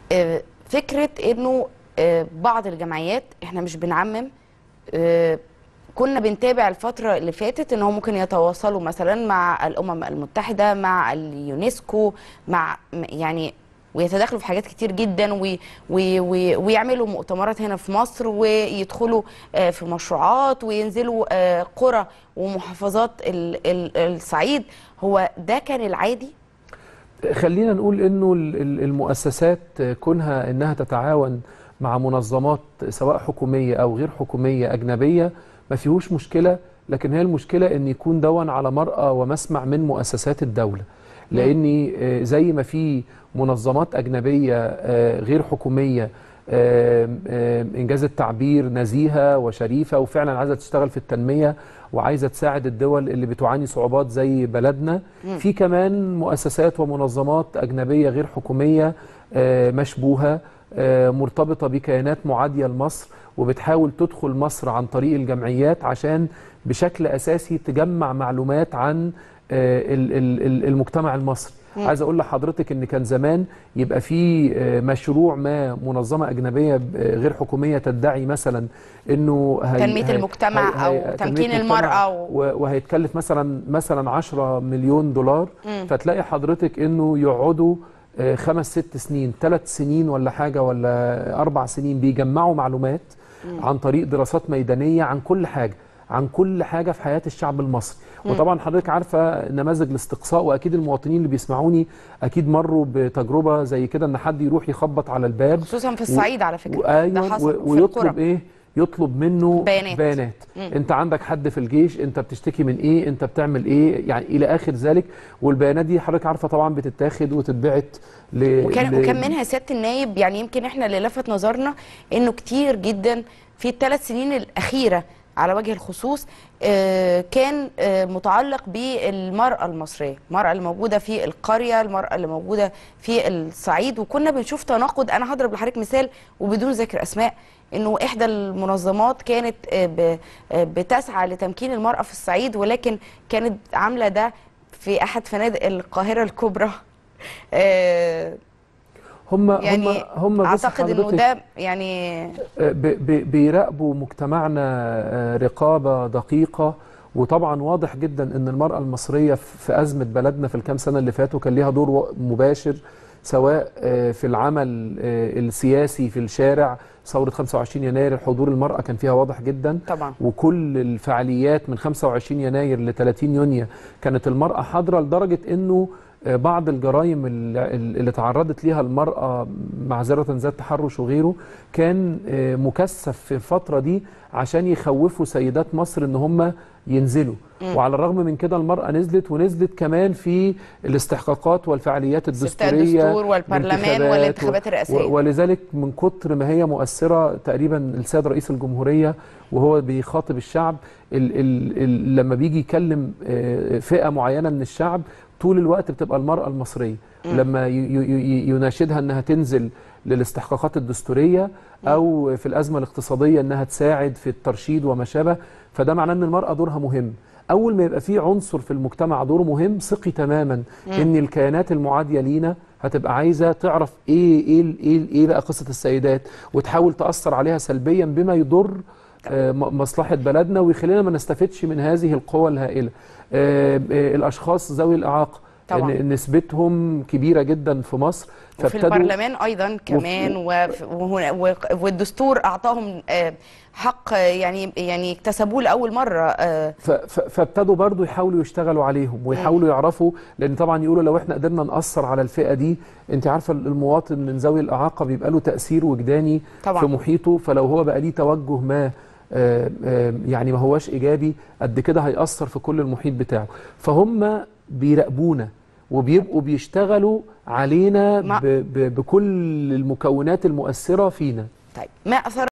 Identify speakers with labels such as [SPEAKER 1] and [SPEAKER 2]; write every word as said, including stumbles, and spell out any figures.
[SPEAKER 1] آه، فكره انه آه، بعض الجمعيات، احنا مش بنعمم، آه، كنا بنتابع الفترة اللي فاتت ان هم ممكن يتواصلوا مثلا مع الامم المتحدة، مع اليونسكو، مع يعني ويتداخلوا في حاجات كتير جدا، وي وي وي ويعملوا مؤتمرات هنا في مصر، ويدخلوا آه، في مشروعات، وينزلوا آه، قرى ومحافظات ال- ال- الصعيد. هو ده كان العادي؟
[SPEAKER 2] خلينا نقول انه ال- ال- المؤسسات كونها انها تتعاون مع منظمات سواء حكوميه او غير حكوميه اجنبيه ما فيهوش مشكله، لكن هي المشكله ان يكون دون على مرأى ومسمع من مؤسسات الدوله. لاني آه، زي ما في منظمات اجنبيه آه، غير حكوميه آه، آه، انجاز التعبير نزيهه وشريفه وفعلا عايزه تشتغل في التنميه وعايزه تساعد الدول اللي بتعاني صعوبات زي بلدنا، في كمان مؤسسات ومنظمات اجنبيه غير حكوميه آه، مشبوهه آه، مرتبطه بكيانات معاديه لمصر وبتحاول تدخل مصر عن طريق الجمعيات عشان بشكل اساسي تجمع معلومات عن آه، ال- ال- ال- المجتمع المصري. عايز اقول لحضرتك ان كان زمان يبقى في آه، مشروع ما منظمه اجنبيه آه، غير حكوميه تدعي مثلا انه هي
[SPEAKER 1] تنمية
[SPEAKER 2] هي
[SPEAKER 1] المجتمع
[SPEAKER 2] هي
[SPEAKER 1] او
[SPEAKER 2] هي تنميه
[SPEAKER 1] تمكين
[SPEAKER 2] مجتمع
[SPEAKER 1] المرأة و...
[SPEAKER 2] و- وهيتكلف مثلا مثلا عشرة مليون دولار،
[SPEAKER 1] مم.
[SPEAKER 2] فتلاقي حضرتك انه يقعدوا آه، خمس ست سنين ثلاث سنين ولا حاجه ولا اربع سنين بيجمعوا معلومات عن طريق دراسات ميدانيه عن كل حاجه عن كل حاجه في حياه الشعب المصري. وطبعا حضرتك عارفه نماذج الاستقصاء، واكيد المواطنين اللي بيسمعوني اكيد مروا بتجربه زي كده ان حد يروح يخبط على الباب
[SPEAKER 1] خصوصا في الصعيد على فكرة، ده
[SPEAKER 2] وايوه
[SPEAKER 1] حصل في
[SPEAKER 2] ويطلب
[SPEAKER 1] القرى.
[SPEAKER 2] ايه؟ يطلب منه
[SPEAKER 1] بيانات.
[SPEAKER 2] بيانات.
[SPEAKER 1] مم.
[SPEAKER 2] انت عندك حد في الجيش، انت بتشتكي من ايه، انت بتعمل ايه، يعني الى اخر ذلك. والبيانات دي حضرتك عارفه طبعا بتتاخد وتتبعت ل...
[SPEAKER 1] وكان
[SPEAKER 2] ل...
[SPEAKER 1] وكان منها سياده النايب، يعني يمكن احنا اللي لفت نظرنا انه كتير جدا في الثلاث سنين الاخيره على وجه الخصوص آه، كان آه، متعلق بالمراه المصريه، المراه اللي موجوده في القريه، المراه اللي موجوده في الصعيد. وكنا بنشوف تناقض. انا هضرب لحضرتك مثال وبدون ذكر اسماء، انه احدى المنظمات كانت آه، ب- آه، بتسعى لتمكين المراه في الصعيد، ولكن كانت عامله ده في احد فنادق القاهره الكبرى. آه،
[SPEAKER 2] هم هم
[SPEAKER 1] يعني
[SPEAKER 2] هم بص
[SPEAKER 1] اعتقد انه
[SPEAKER 2] حضرتك
[SPEAKER 1] ده يعني
[SPEAKER 2] ب... ب... بيراقبوا مجتمعنا آه، رقابه دقيقه. وطبعا واضح جدا ان المراه المصريه في ازمه بلدنا في الكام سنه اللي فاتوا كان ليها دور مباشر، سواء آه، في العمل آه، السياسي في الشارع. ثورة خمسة وعشرين يناير الحضور المرأة كان فيها واضح جدا
[SPEAKER 1] طبعا.
[SPEAKER 2] وكل الفعاليات من خمسة وعشرين يناير ل ثلاثين يونيو كانت المرأة حاضرة، لدرجة انه آه، بعض الجرائم اللي اللي تعرضت ليها المرأة معذرة ذات تحرش وغيره كان آه، مكثف في الفترة دي عشان يخوفوا سيدات مصر ان هم ينزلوا.
[SPEAKER 1] مم.
[SPEAKER 2] وعلى الرغم من كده المرأة نزلت ونزلت كمان في الاستحقاقات والفعاليات
[SPEAKER 1] استفتاء
[SPEAKER 2] الدستورية
[SPEAKER 1] الدستور والبرلمان
[SPEAKER 2] والانتخابات
[SPEAKER 1] والانتخابات الرئاسيه.
[SPEAKER 2] و- ولذلك من كتر ما هي مؤثرة تقريبا السيد رئيس الجمهورية وهو بيخاطب الشعب ال ال ال لما بيجي يكلم آه، فئة معينة من الشعب طول الوقت بتبقى المرأة المصرية. لما ي- ي- يناشدها انها تنزل للاستحقاقات الدستورية او في الازمة الاقتصادية انها تساعد في الترشيد وما شابه، فده معناه ان المرأة دورها مهم. اول ما يبقى في عنصر في المجتمع دوره مهم ثقي تماما ان الكيانات المعادية لينا هتبقى عايزة تعرف ايه ايه ايه, إيه بقى قصة السيدات وتحاول تأثر عليها سلبيا بما يضر آه، م- مصلحة بلدنا ويخلينا ما نستفدش من هذه القوى الهائلة. آه، آه، الاشخاص ذوي الاعاقة
[SPEAKER 1] طبعا.
[SPEAKER 2] ن- نسبتهم كبيرة جدا في مصر،
[SPEAKER 1] وفي البرلمان ايضا كمان وف- وهنا- و- والدستور اعطاهم آه، حق، آه، يعني يعني اكتسبوه لاول مره. آه،
[SPEAKER 2] ف- ف- فابتدوا برضو يحاولوا يشتغلوا عليهم ويحاولوا يعرفوا، لان طبعا يقولوا لو احنا قدرنا نأثر على الفئة دي، انت عارفة المواطن من ذوي الإعاقة بيبقى له تأثير وجداني
[SPEAKER 1] طبعا.
[SPEAKER 2] في محيطه، فلو هو بقى ليه توجه ما آه، آه، يعني ما هواش إيجابي قد كده هيأثر في كل المحيط بتاعه. فهم بيراقبونا وبيبقوا بيشتغلوا علينا
[SPEAKER 1] ما-
[SPEAKER 2] ب- ب- بكل المكونات المؤثرة فينا.
[SPEAKER 1] طيب، ما اثر